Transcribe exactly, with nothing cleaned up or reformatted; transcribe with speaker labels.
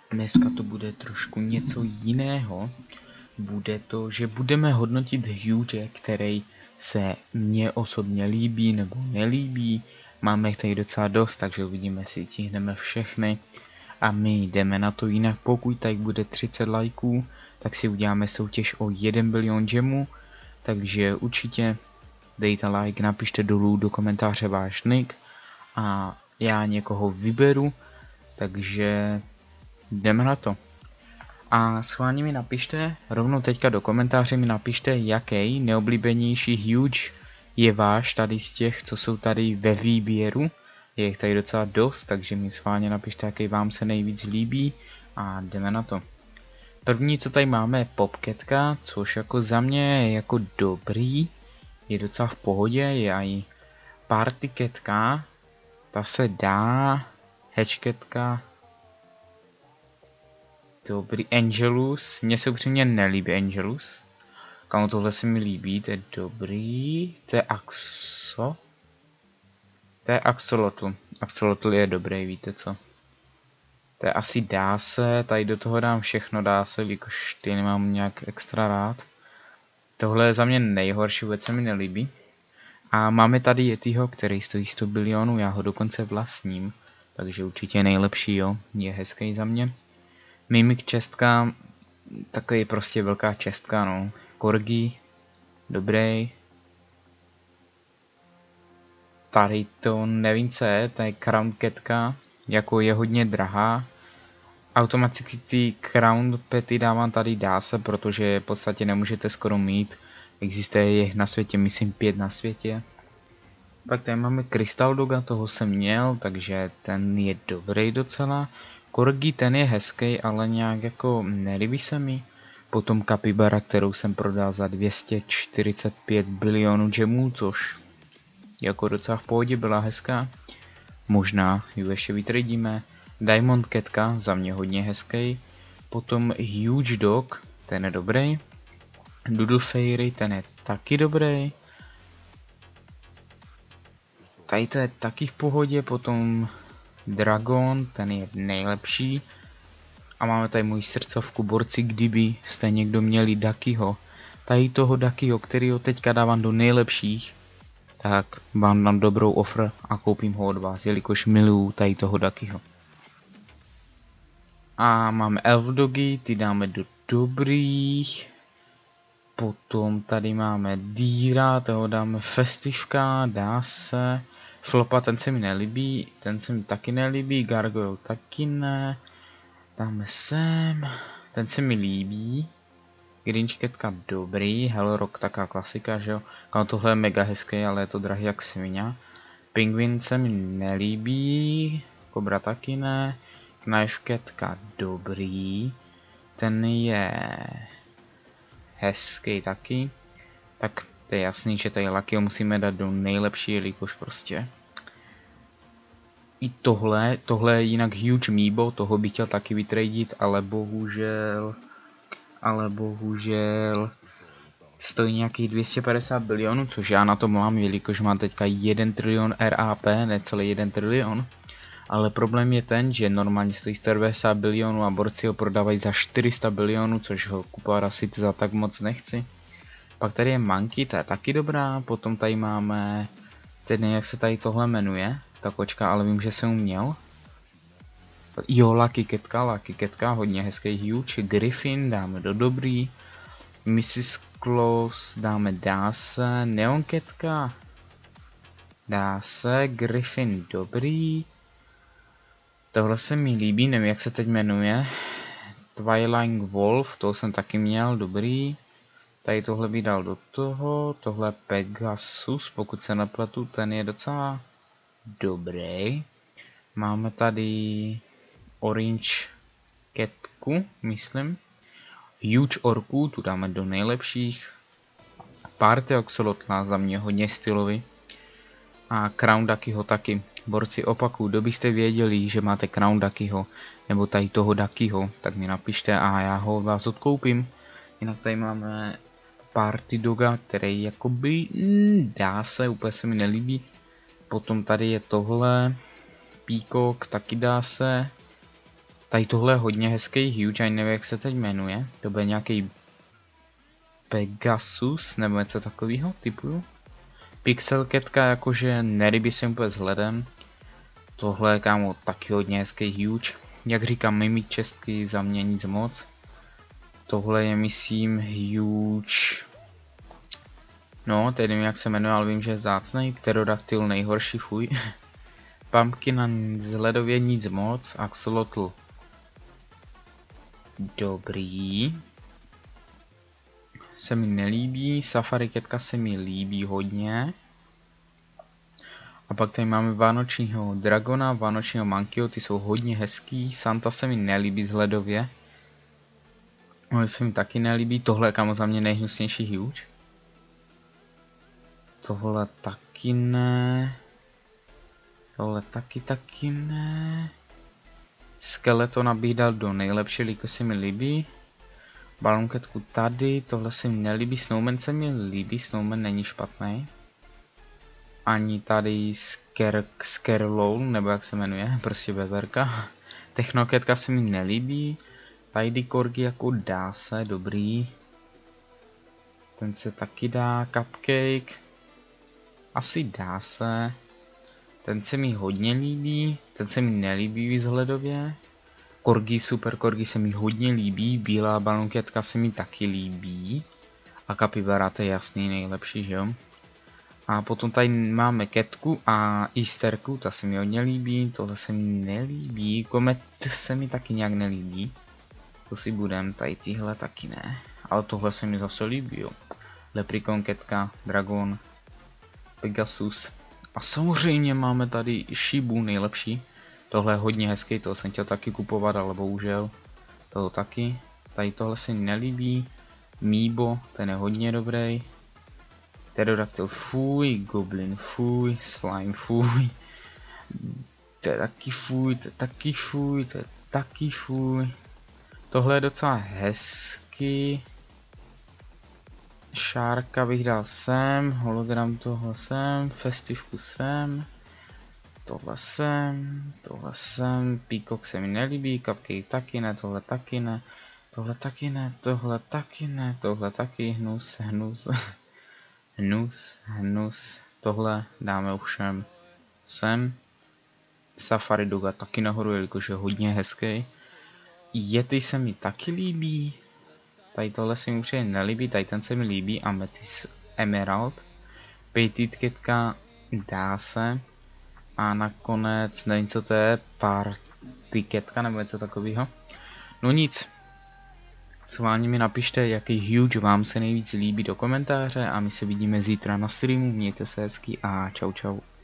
Speaker 1: Dneska to bude trošku něco jiného. Bude to, že budeme hodnotit huge, který se mně osobně líbí nebo nelíbí. Máme jich tady docela dost, takže uvidíme, jestli stihneme všechny. A my jdeme na to, jinak pokud tady bude třicet lajků, tak si uděláme soutěž o jeden bilion gemů. Takže určitě dejte like, napište dolů do komentáře váš nick a já někoho vyberu, takže jdeme na to. A schválně mi napište, rovnou teďka do komentáře mi napište, jaký neoblíbenější huge je váš tady z těch, co jsou tady ve výběru. Je jich tady docela dost, takže mi schválně napište, jaký vám se nejvíc líbí a jdeme na to. První, co tady máme, je Popcatka, což jako za mě je jako dobrý, je docela v pohodě, je i Partycatka, ta se dá, Hatchcatka, dobrý, Angelus, mně se upřímně nelíbí Angelus, kamo tohle se mi líbí, to je dobrý, to je Axo, to je Axolotl, Axolotl je dobrý, víte co. To je asi dá se, tady do toho dám všechno dá se, jakož ty nemám nějak extra rád. Tohle je za mě nejhorší, vůbec se mi nelíbí. A máme tady Yetiho, který stojí sto bilionů, já ho dokonce vlastním. Takže určitě nejlepší, jo, je hezký za mě. Mimik čestka, takový prostě velká čestka, no. Corgi, dobrý. Tady to nevím co je, to je Crown Catka, jako je hodně drahá. Automaticky ty Crown Pety dávám tady dá se, protože v podstatě nemůžete skoro mít. Existuje jich na světě, myslím pět na světě. Pak tady máme Crystal Doga, toho jsem měl, takže ten je dobrý docela. Corgi, ten je hezký, ale nějak jako nelíbí se mi. Potom Capybara, kterou jsem prodal za dvě stě čtyřicet pět bilionů gemů, což jako docela v pohodě, byla hezká. Možná ji ještě vytradíme. Diamond Catka, za mě hodně hezký. Potom Huge Dog, ten je dobrý. Doodle Fairy, ten je taky dobrý. Tady to je taky v pohodě, potom Dragon, ten je nejlepší. A máme tady můj srdcovku borci, kdyby jste někdo měli Duckyho. Tady toho Duckyho, kterýho teďka dávám do nejlepších, tak vám dám dobrou offer a koupím ho od vás, jelikož miluju tady toho Duckyho. A máme Elf Doggy, ty dáme do dobrých. Potom tady máme Dýra, toho dáme Festivka, dá se. Flopa, ten se mi nelíbí, ten se mi taky nelíbí, Gargoyle taky ne. Dáme sem, ten se mi líbí. Grinchketka dobrý, Hellrock taká klasika, že jo. Kámo, tohle je mega hezký, ale je to drahý jak svině. Penguin se mi nelíbí, Kobra taky ne. Knifecatka dobrý, ten je hezký taky. Tak to je jasný, že tady Luckyho musíme dát do nejlepší, jelikož prostě i tohle, tohle je jinak Huge Meebo, toho bych chtěl taky vytradit, ale bohužel, ale bohužel stojí nějakých dvě stě padesát bilionů, což já na to mám, jelikož mám teďka jeden trilion R A P, necelý jeden trilion. Ale problém je ten, že normálně stojí sto devadesát bilionů a borci ho prodávají za čtyři sta bilionů, což ho kupovat asi za tak moc nechci. Pak tady je Monkey, ta je taky dobrá, potom tady máme, teď nevím, jak se tady tohle jmenuje, ta kočka, ale vím, že jsem měl. Jo, Lucky Catka, Lucky Catka, hodně hezký huge, Griffin dáme do dobrý, missus Claus dáme dá se, Neon Catka dá se, Griffin dobrý. Tohle se mi líbí, nevím jak se teď jmenuje. Twilight Wolf, toho jsem taky měl, dobrý. Tady tohle bych dal do toho, tohle Pegasus, pokud se nepletu, ten je docela dobrý. Máme tady Orange Catku, myslím. Huge Orku, tu dáme do nejlepších. Party Axolotla, za mě hodně stylový. A Crown Duckyho taky. Borci, opakuju, kdo byste věděli, že máte Crown Duckyho, nebo tady toho Duckyho, tak mi napište a já ho od vás odkoupím. Jinak tady máme Party Doga, který jakoby mm, dá se, úplně se mi nelíbí. Potom tady je tohle, Peacock, taky dá se. Tady tohle je hodně hezký huge, ani nevím, jak se teď jmenuje. To bude nějaký Pegasus, nebo něco takového typu. Pixel Catka, jakože nelíbí se úplně vzhledem. Tohle je, kámo, taky hodně hezký huge. Jak říkám, mimi česky za mě nic moc. Tohle je, myslím, huge. No, teď nevím, jak se jmenuje, ale vím, že je vzácnej. Pterodactyl nejhorší, fuj. Pumpkina vzhledově nic moc. Axolotl dobrý. Se mi nelíbí. Safari Catka se mi líbí hodně. A pak tady máme vánočního dragona, vánočního Monkeyho, ty jsou hodně hezký. Santa se mi nelíbí vzhledově. Ale se mi taky nelíbí. Tohle je, kámo, za mě nejhnusnější huge. Tohle taky ne. Tohle taky taky ne. Skeletona bych dal do nejlepší, líko se mi líbí. Balloon Catku tady, tohle se mi nelíbí. Snowman se mi líbí, Snowman není špatný. Ani tady Skerlow, nebo jak se jmenuje, prostě beberka. Technocatka se mi nelíbí. Tady Corgi jako dá se, dobrý. Ten se taky dá, Cupcake. Asi dá se. Ten se mi hodně líbí, ten se mi nelíbí výzhledově. Corgi, super Corgi se mi hodně líbí, bílá Balloon Catka se mi taky líbí. A Capybara, to je jasný nejlepší, že jo. A potom tady máme Catku a Easterku, ta se mi hodně líbí, tohle se mi nelíbí, Comet se mi taky nějak nelíbí. To si budem, tady tyhle taky ne, ale tohle se mi zase líbí, jo. Leprechaun Catka, Dragon, Pegasus. A samozřejmě máme tady Shibu nejlepší. Tohle je hodně hezký, toho jsem chtěl taky kupovat, ale bohužel toho taky. Tady tohle se mi nelíbí. Meebo, ten je hodně dobrý. Pterodactyl fuj, Goblin fuj, Slime fuj. To je taky fuj, to je taky fuj, to je taky fuj. Tohle je docela hezký. Šárka bych dal sem, hologram toho sem, festivku sem. Tohle sem, tohle sem, Peacock se mi nelíbí, Cupcake taky ne, tohle taky ne. Tohle taky ne, tohle taky ne, tohle taky, hnus, hnus. Hnus, hnus, tohle dáme ovšem sem. Safari Doga taky nahoru, jelikož je hodně hezký. Yeti se mi taky líbí. Tady tohle se mi určitě nelíbí, tady ten se mi líbí. Amethyst Emerald. Painted Catka dá se. A nakonec, nevím co to je, Party Catka nebo něco takového. No nic. Sválně mi napište, jaký huge vám se nejvíc líbí do komentáře a my se vidíme zítra na streamu. Mějte se hezky a čau čau.